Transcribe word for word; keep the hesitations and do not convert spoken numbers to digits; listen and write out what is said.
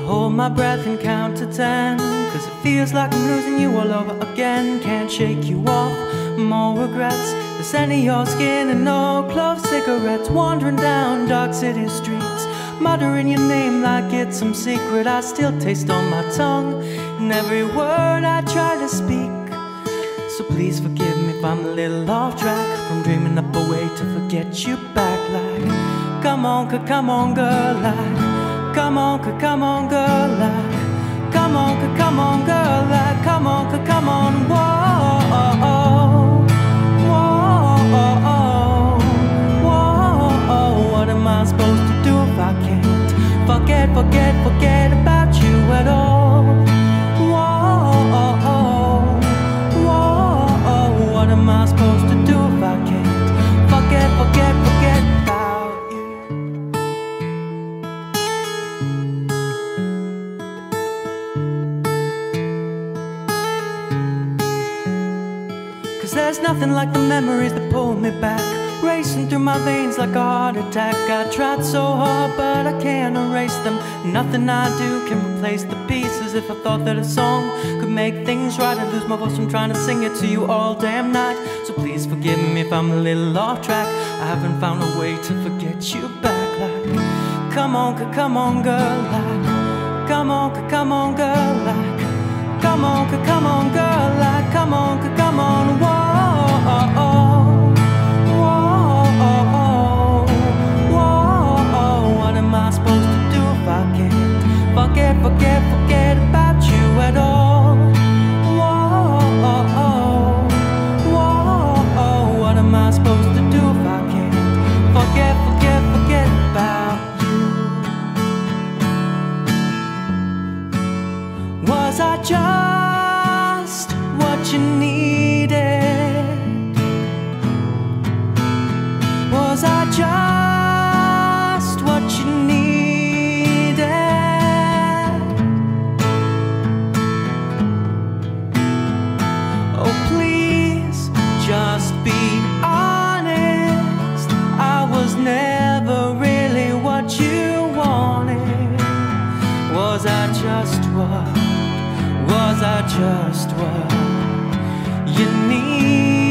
hold my breath and count to ten, cause it feels like I'm losing you all over again. Can't shake you off, more regrets. The scent of your skin and no clove cigarettes. Wandering down dark city streets, muttering your name like it's some secret I still taste on my tongue, and every word I try to speak. So please forgive me if I'm a little off track, from dreaming up a way to forget you back. Like, come on, come on girl, like, come on, come on girl, like, come on, come on girl, like, come on, come on, whoa, whoa, whoa. What am I supposed to do if I can't forget, forget, forget about you at all? Whoa, whoa. What am I supposed to do if I can't forget, forget, forget about you? Cause there's nothing like the memories that pull me back, racing through my veins like a heart attack. I tried so hard but I can't erase them. Nothing I do can replace the pieces. If I thought that a song could make things right, I'd lose my voice from trying to sing it to you all damn night. So please forgive me if I'm a little off track. I haven't found a way to forget you back. Like, come on, come on girl, like, come on, come on girl, like, come on, come on girl, like, come on, come on, whoa. Forget, forget, forget about you at all. Whoa, whoa. What am I supposed to do if I can't forget, forget, forget about you? Was I just what you needed? Was I just what you needed? Just be honest, I was never really what you wanted. Was I just what, was I just what you need?